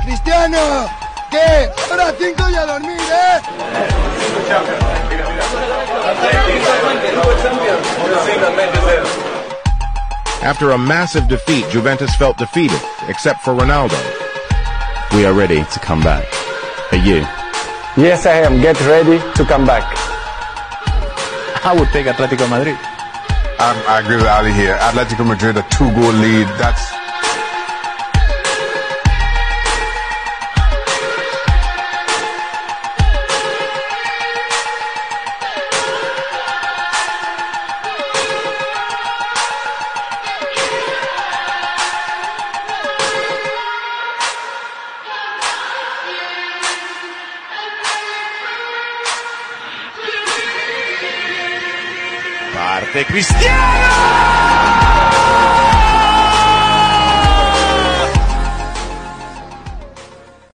Cristiano, ¿qué? Ahora 5 y a dormir, ¿eh? After a massive defeat, Juventus felt defeated, except for Ronaldo. We are ready to come back. Are you? Yes, I am. Get ready to come back. I would take Atletico Madrid. I agree with Ali here. Atletico Madrid, a 2-goal lead. That's... Parte Cristiano!